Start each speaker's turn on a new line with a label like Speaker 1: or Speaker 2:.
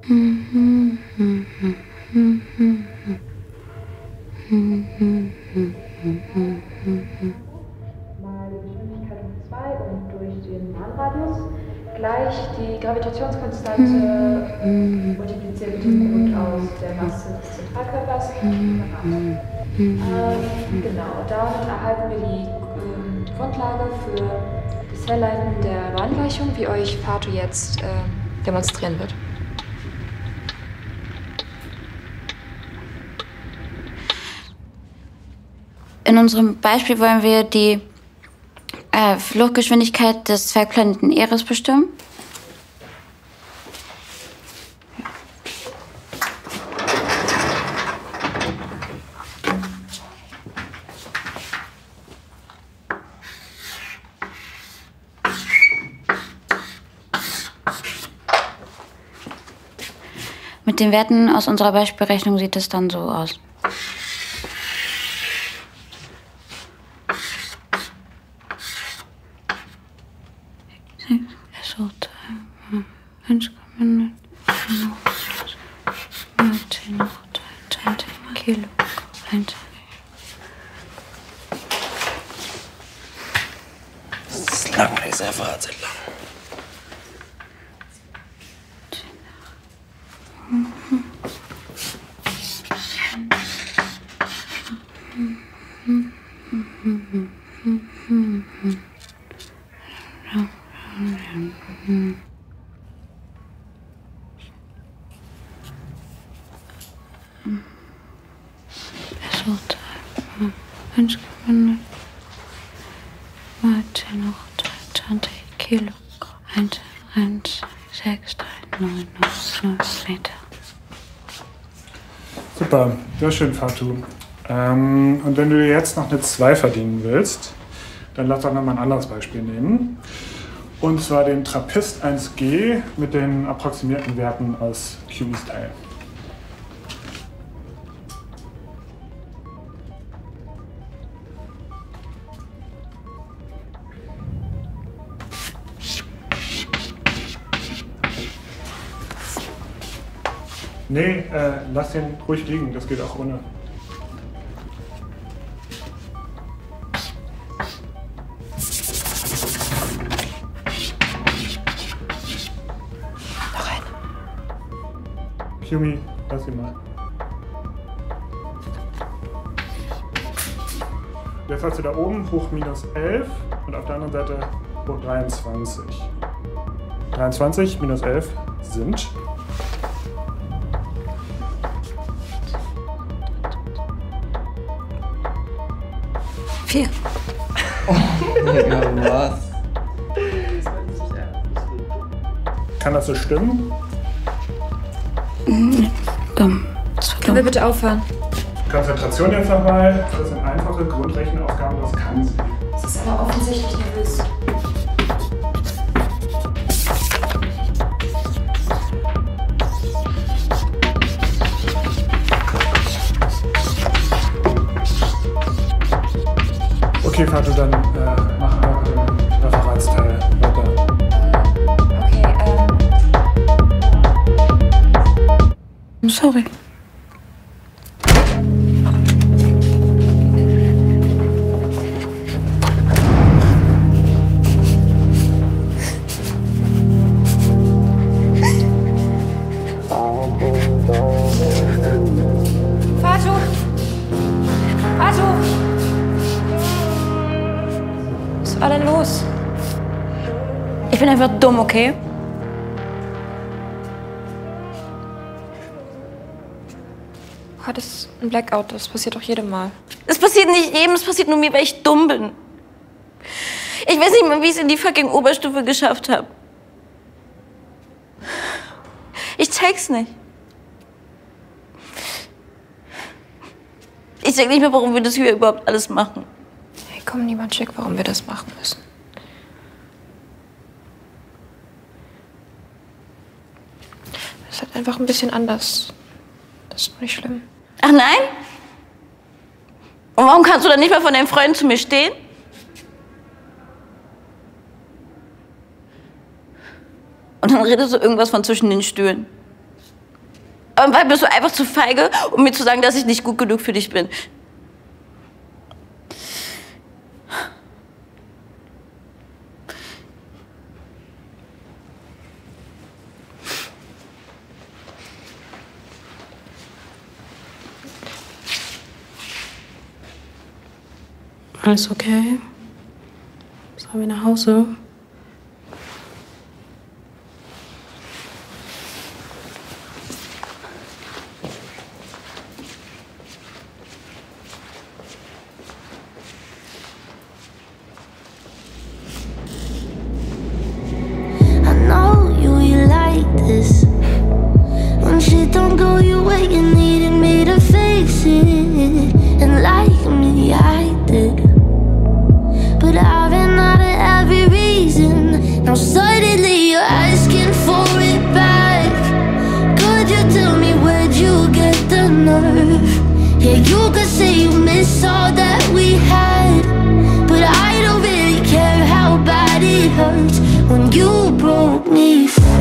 Speaker 1: Geschwindigkeit um 2 und durch den Bahnradius gleich die Gravitationskonstante multipliziert mit dem Grund aus der Masse des Zentralkörpers. Genau, damit erhalten wir die Grundlage für das Herleiten der Bahngleichung, wie euch Fatou jetzt demonstrieren wird.
Speaker 2: In unserem Beispiel wollen wir die Fluchtgeschwindigkeit des Zwergplaneten Eris bestimmen. Mit den Werten aus unserer Beispielrechnung sieht es dann so aus. Kilo.
Speaker 3: Das ist lang, die ist einfach sehr lang.
Speaker 2: Kilo. 1,16399 Meter.
Speaker 4: Super, sehr schön, Fatou. Und wenn du jetzt noch eine 2 verdienen willst, dann lass doch noch mal ein anderes Beispiel nehmen. Und zwar den Trappist 1G mit den approximierten Werten aus Q-Style. Nee, lass den ruhig liegen, das geht auch ohne.
Speaker 3: Noch eine.
Speaker 4: Yumi, lass ihn mal. Jetzt hast du da oben hoch minus 11 und auf der anderen Seite hoch 23. 23 minus 11 sind...
Speaker 2: 4.
Speaker 3: Oh mein Gott, was?
Speaker 4: Kann das so stimmen?
Speaker 2: Dumm.
Speaker 1: Können wir bitte aufhören?
Speaker 4: Konzentration jetzt nochmal. Das sind einfache Grundrechenaufgaben, das kann sie.
Speaker 1: Das ist aber offensichtlich nervös.
Speaker 4: Okay, Fatou, dann machen wir den Referatsteil weiter.
Speaker 1: Okay,
Speaker 2: Sorry.
Speaker 1: Fatou! Fatou! Was war denn los?
Speaker 2: Ich bin einfach dumm, okay?
Speaker 1: Du hattest ein Blackout, das passiert doch jedem Mal.
Speaker 2: Es passiert nicht jedem, es passiert nur mir, weil ich dumm bin. Ich weiß nicht mal, wie ich es in die fucking Oberstufe geschafft habe. Ich check's nicht. Ich check nicht mehr, warum wir das hier überhaupt alles machen.
Speaker 1: Hey, komm, niemand checkt, warum wir das machen müssen. Das ist halt einfach ein bisschen anders. Das ist nicht schlimm.
Speaker 2: Ach nein? Und warum kannst du dann nicht mal von deinen Freunden zu mir stehen? Und dann redest du irgendwas von zwischen den Stühlen. Aber in Wahrheit bist du einfach zu feige, um mir zu sagen, dass ich nicht gut genug für dich bin.
Speaker 5: Alles okay? Sollen wir nach Hause?
Speaker 6: I know you like this. When shit don't go your way, you needed me to fix it. And like me, I did. But I've been out of every reason. Now suddenly you're asking for it back. Could you tell me where'd you get the nerve? Yeah, you could say you miss all that we had, but I don't really care how bad it hurts when you broke me free.